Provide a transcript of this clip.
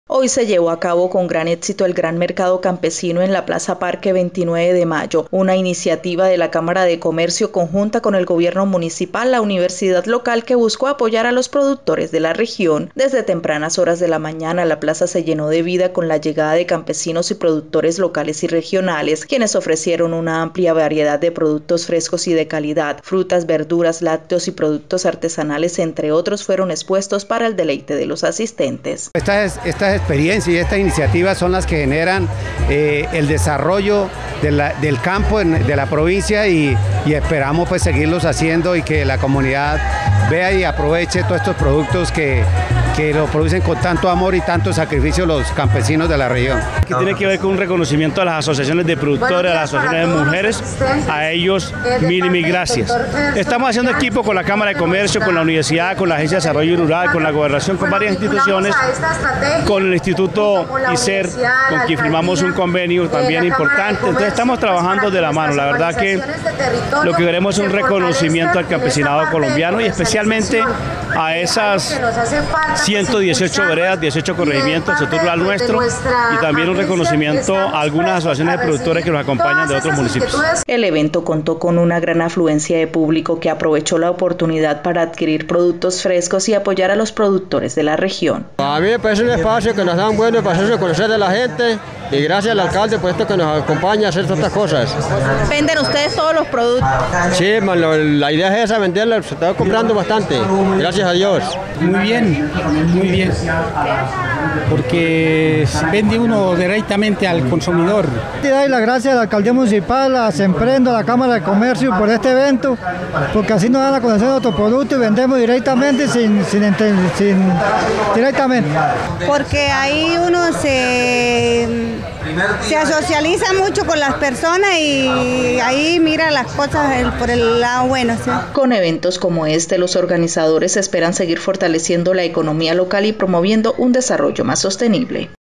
Hoy se llevó a cabo con gran éxito el Gran Mercado Campesino en la Plaza Parque 29 de Mayo, una iniciativa de la Cámara de Comercio conjunta con el gobierno municipal, la universidad local, que buscó apoyar a los productores de la región. Desde tempranas horas de la mañana, la plaza se llenó de vida con la llegada de campesinos y productores locales y regionales, quienes ofrecieron una amplia variedad de productos frescos y de calidad. Frutas, verduras, lácteos y productos artesanales, entre otros, fueron expuestos para el deleite de los asistentes. Estas experiencias y estas iniciativas son las que generan el desarrollo del campo de la provincia y esperamos pues seguirlos haciendo y que la comunidad vea y aproveche todos estos productos que lo producen con tanto amor y tanto sacrificio los campesinos de la región. Que tiene que ver con un reconocimiento a las asociaciones de productores, a las asociaciones de mujeres, a ellos mil gracias. Estamos haciendo equipo con la Cámara de Comercio, con la Universidad, con la Agencia de Desarrollo Rural, con la Gobernación, con varias instituciones, con el Instituto ICER, con quien firmamos un convenio también importante. Entonces estamos trabajando de la mano. La verdad que lo que queremos es un reconocimiento al campesinado colombiano y especialmente a esas 118 veredas, 18 corregimientos del sector rural nuestro, y también un reconocimiento a algunas asociaciones de productores que nos acompañan de otros municipios. El evento contó con una gran afluencia de público que aprovechó la oportunidad para adquirir productos frescos y apoyar a los productores de la región. A mí me parece un espacio que nos dan bueno para hacerse conocer de la gente, y gracias al alcalde por esto que nos acompaña a hacer todas estas cosas. ¿Venden ustedes todos los productos? Sí, la idea es esa, venderla, se está comprando bastante, gracias a Dios. Muy bien, porque vende uno directamente al consumidor. Doy las gracias a la alcaldía municipal, a Semprendo, a la Cámara de Comercio por este evento, porque así nos dan a conocer nuestros productos y vendemos directamente directamente. Porque ahí uno se socializa mucho con las personas y ahí mira las cosas por el lado bueno, ¿sí? Con eventos como este, los organizadores esperan seguir fortaleciendo la economía local y promoviendo un desarrollo más sostenible.